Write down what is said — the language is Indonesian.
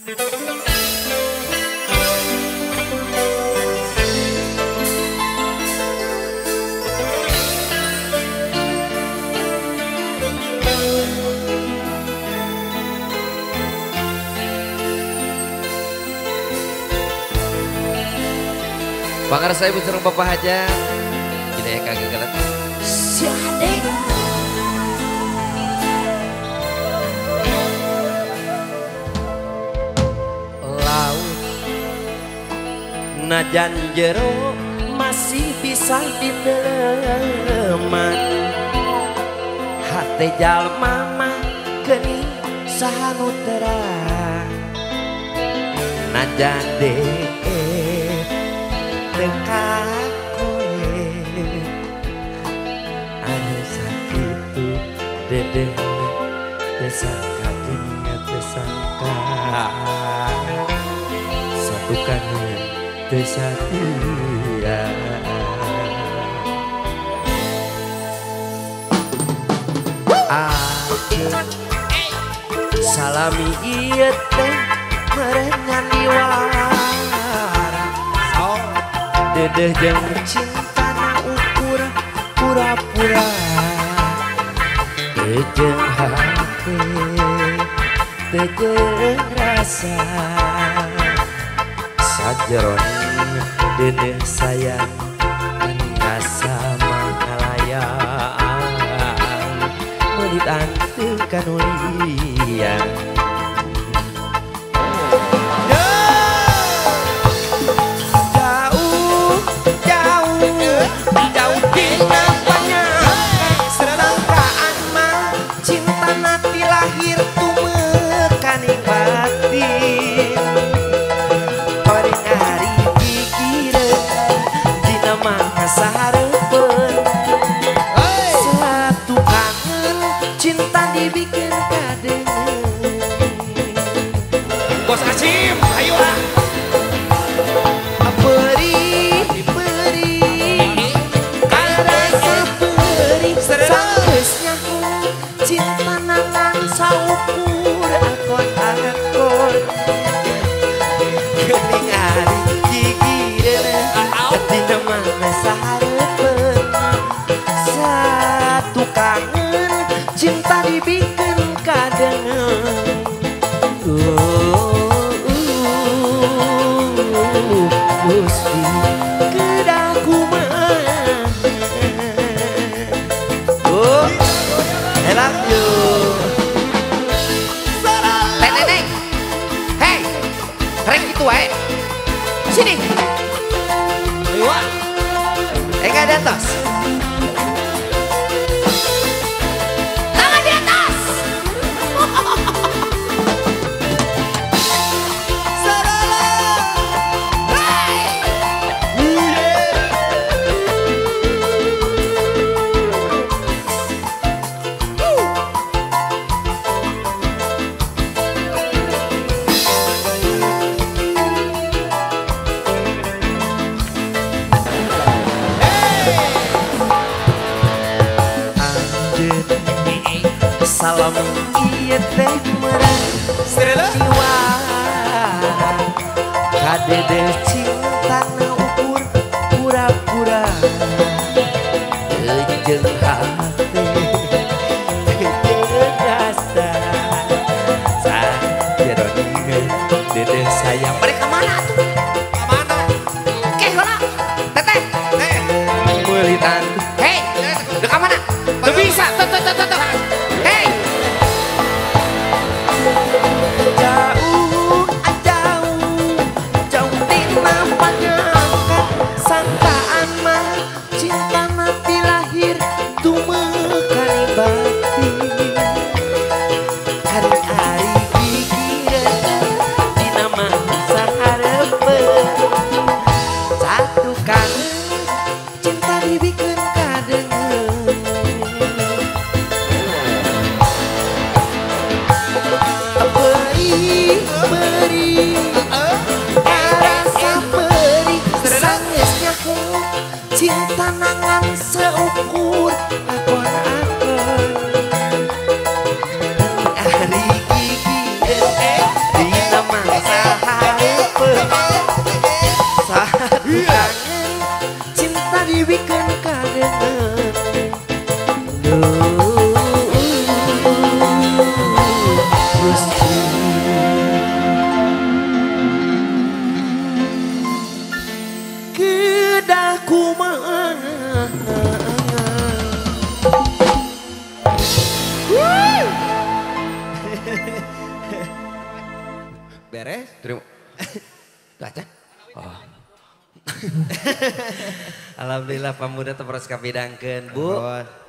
Pangar saya busur Bapak Haja. Gila ya kagak galat. Si adek. Laut najan jero masih bisa diteleman. Hate jalma mah geuning sahanu terang. Najan dek dekat kowe anu sakitu dede tesangka ingat tesangka satu kangen tesatia salami ieu teh merengan diwara dedeh jeung cinta na ukur pura-pura tejeng hati tejeng rasa sajeron dedeh sayang rasa manghalayang menit anteu kanulian Bos Kasim, ayo lah. Perih, ada seperi, sausnya cinta nangan saukur akor-akor. Geuning ari gigireun, dina mana sahareupeun. Satu kangen, cinta dibikin kadengen. Gusti kedaku mah oh I love you Nenek, hei, rek gitu wae. Sini. Ayo Enggak di atas. Tangan di atas. salam ieu teh meureun jiwa kadede cinta na ukur pura-pura jeung hati jeung rasa sajeroning dede sayang Mereka mana tuh? Mana? Oke, gola. Teteh. meulitan Hei, dekat mana? Tuh bisa. Tuh. Hei. jauh tina panjangkan sangkaan mah cinta mati lahir tumekani batin hari-hari pikiran dina mah sahareup kumaha. Beres? Terima. Baca. Oh. Alhamdulillah pemuda terus kapidangkeun, Bu.